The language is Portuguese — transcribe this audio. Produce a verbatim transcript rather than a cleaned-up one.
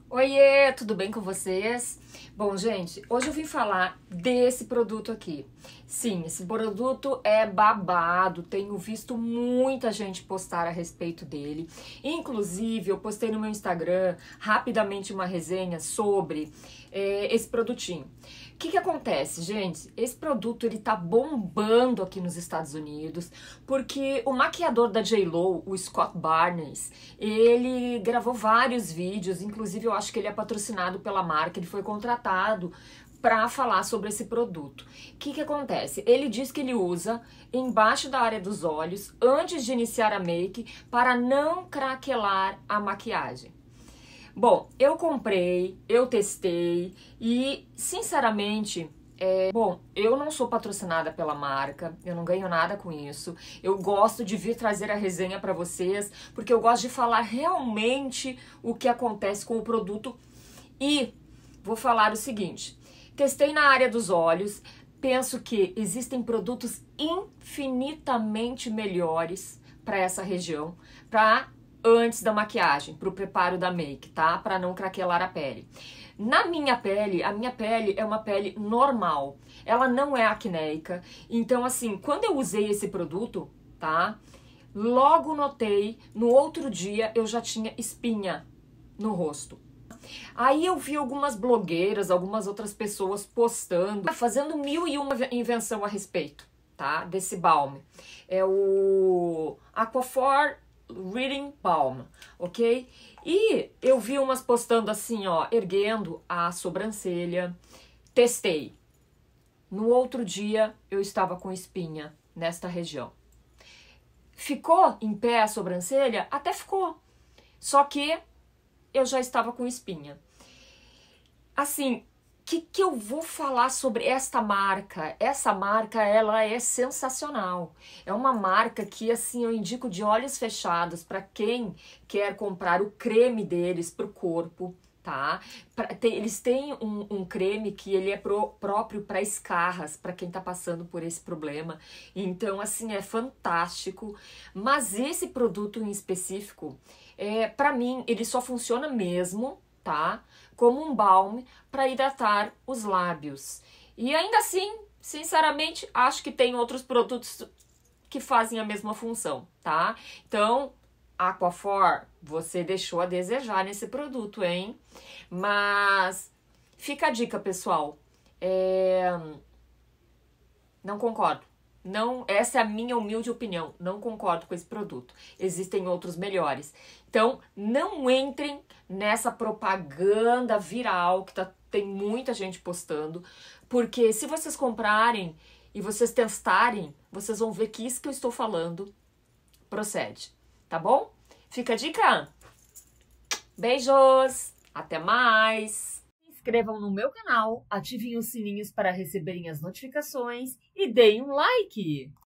Oiê, tudo bem com vocês? Bom, gente, hoje eu vim falar desse produto aqui. Sim, esse produto é babado, tenho visto muita gente postar a respeito dele. Inclusive, eu postei no meu Instagram rapidamente uma resenha sobre é, esse produtinho. O que que acontece, gente? Esse produto ele tá bombando aqui nos Estados Unidos porque o maquiador da J.Lo, o Scott Barnes, ele gravou vários vídeos, inclusive eu acho que ele é patrocinado pela marca, ele foi contratado para falar sobre esse produto. O que que acontece? Ele diz que ele usa embaixo da área dos olhos antes de iniciar a make para não craquelar a maquiagem. Bom, eu comprei, eu testei e, sinceramente, é, bom, eu não sou patrocinada pela marca, eu não ganho nada com isso. Eu gosto de vir trazer a resenha para vocês, porque eu gosto de falar realmente o que acontece com o produto. E vou falar o seguinte, testei na área dos olhos, penso que existem produtos infinitamente melhores para essa região, para antes da maquiagem, para o preparo da make, tá? Para não craquelar a pele. Na minha pele, a minha pele é uma pele normal, ela não é acnéica, então assim, quando eu usei esse produto, tá? Logo notei, no outro dia eu já tinha espinha no rosto. Aí eu vi algumas blogueiras, algumas outras pessoas postando, fazendo mil e uma invenção a respeito, tá? Desse balme. É o Aquaphor Reading Balm, ok? E eu vi umas postando assim, ó, erguendo a sobrancelha. Testei. No outro dia, eu estava com espinha nesta região. Ficou em pé a sobrancelha? Até ficou. Só que eu já estava com espinha. Assim, o que, que eu vou falar sobre esta marca? Essa marca, ela é sensacional. É uma marca que, assim, eu indico de olhos fechados para quem quer comprar o creme deles para o corpo, tá? Pra, tem, eles têm um, um creme que ele é pro, próprio para escarras, para quem tá passando por esse problema. Então, assim, é fantástico. Mas esse produto em específico, é, para mim, ele só funciona mesmo, tá? Como um balme para hidratar os lábios. E ainda assim, sinceramente, acho que tem outros produtos que fazem a mesma função, tá? Então, Aquaphor, você deixou a desejar nesse produto, hein? Mas fica a dica, pessoal. É... Não concordo. Não, essa é a minha humilde opinião. Não concordo com esse produto. Existem outros melhores. Então, não entrem nessa propaganda viral que tá, tem muita gente postando, porque se vocês comprarem e vocês testarem, vocês vão ver que isso que eu estou falando procede, tá bom? Fica a dica? Beijos! Até mais! Se inscrevam no meu canal, ativem os sininhos para receberem as notificações e deem um like!